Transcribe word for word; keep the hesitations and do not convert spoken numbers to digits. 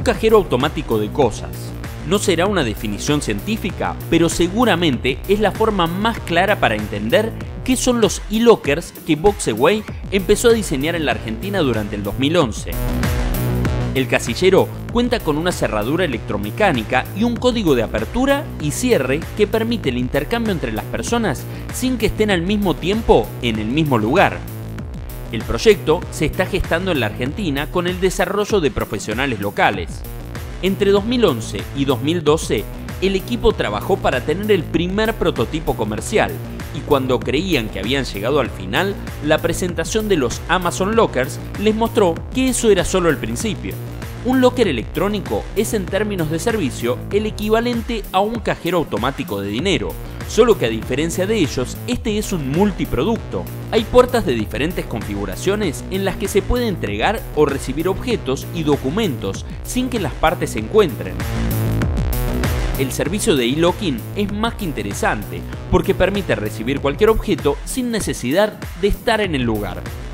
cajero automático de cosas. No será una definición científica, pero seguramente es la forma más clara para entender qué son los e-lockers que Boxaway empezó a diseñar en la Argentina durante el dos mil once. El casillero cuenta con una cerradura electromecánica y un código de apertura y cierre que permite el intercambio entre las personas sin que estén al mismo tiempo en el mismo lugar. El proyecto se está gestando en la Argentina con el desarrollo de profesionales locales. Entre dos mil once y dos mil doce, el equipo trabajó para tener el primer prototipo comercial, y cuando creían que habían llegado al final, la presentación de los Amazon Lockers les mostró que eso era solo el principio. Un locker electrónico es, en términos de servicio, el equivalente a un cajero automático de dinero, solo que a diferencia de ellos, este es un multiproducto. Hay puertas de diferentes configuraciones en las que se puede entregar o recibir objetos y documentos sin que las partes se encuentren. El servicio de e-locking es más que interesante porque permite recibir cualquier objeto sin necesidad de estar en el lugar.